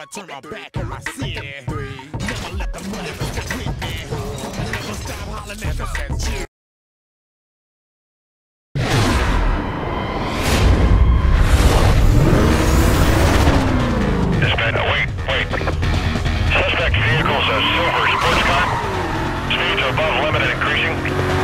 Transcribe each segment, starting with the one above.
never turn my back on my city. Never let the money stick with me. Never stop hollering at the set. Wait. Suspect vehicle's a silver sports car. Speeds are above limit and increasing.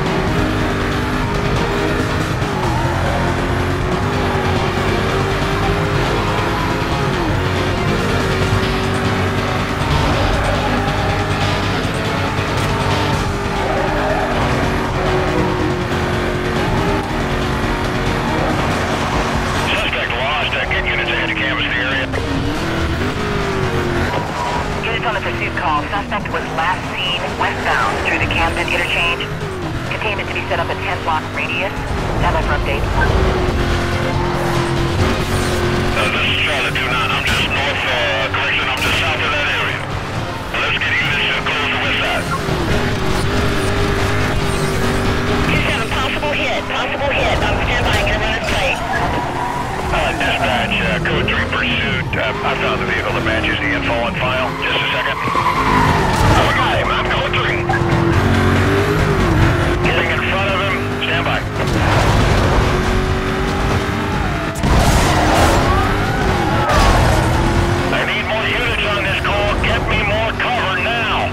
On the pursuit call, suspect was last seen westbound through the Camden interchange. Containment to be set up a 10-block radius. Stand by for update. This is Charlotte 29. I'm just I'm just south of that area. Let's get units close to west side. 2-7, possible hit. I'm standby, gonna run its plate. Dispatch, code 3 pursuit. I found the vehicle that matches the info on file. Just a second. Oh, I got him. I'm code 3. Getting in front of him. Stand by. I need more units on this call. Get me more cover now.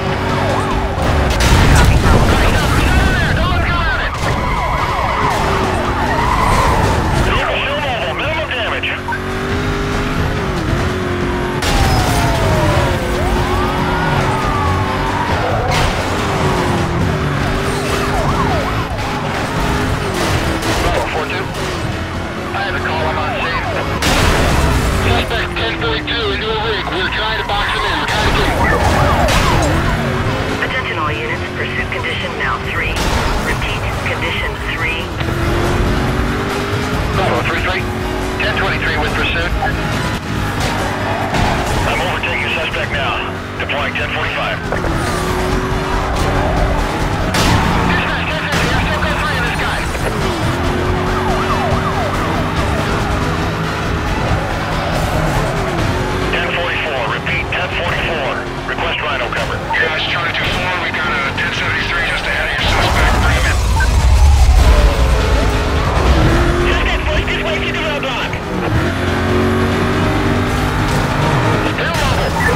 Deploying 1045. Request rhino cover. Yes, Charlie 2-4, we got a 1073 just ahead of your suspect. Bring him in. Suspect pushed his way through the roadblock. Still mobile.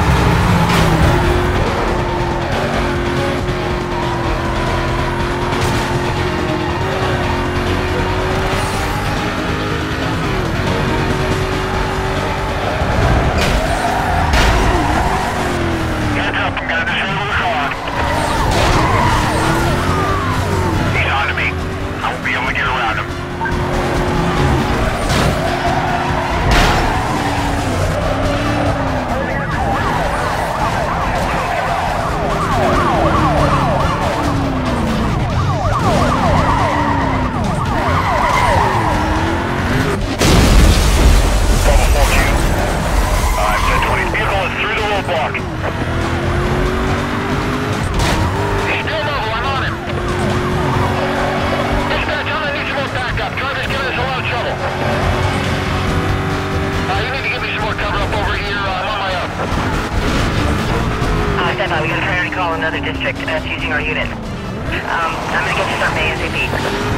We got a priority call in another district that's using our unit. I'm gonna get you something ASAP.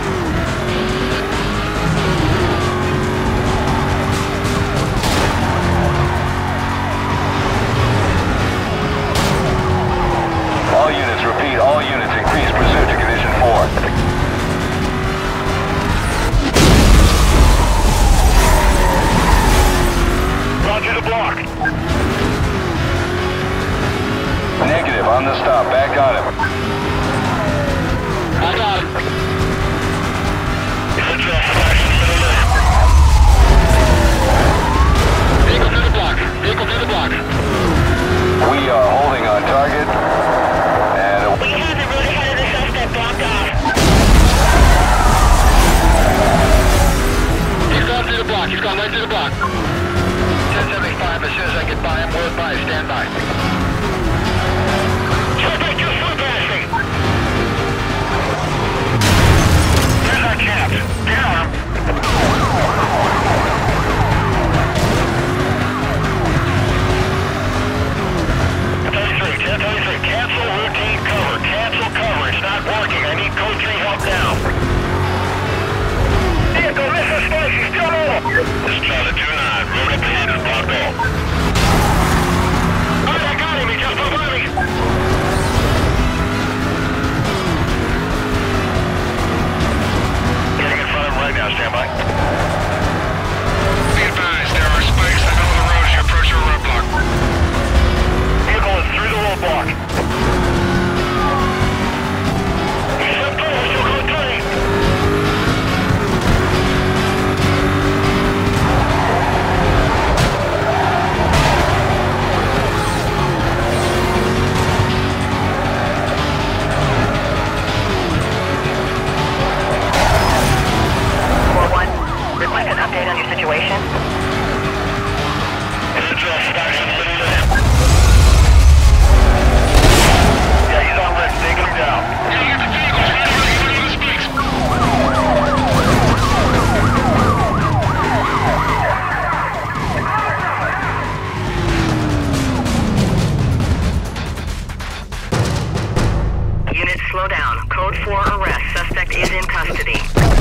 All units, repeat, all units, increase pursuit to condition 4. Roger the block. Negative, on the stop, back on him. I got him. Vehicle to the block. We are holding on target, and We have the road ahead of the suspect blocked off. He's gone through the block. He's gone right through the block. 1075, as soon as I get by him, we'll by. Stand by. suspect just flew past me. slow down. Code 4 arrest. Suspect is in custody.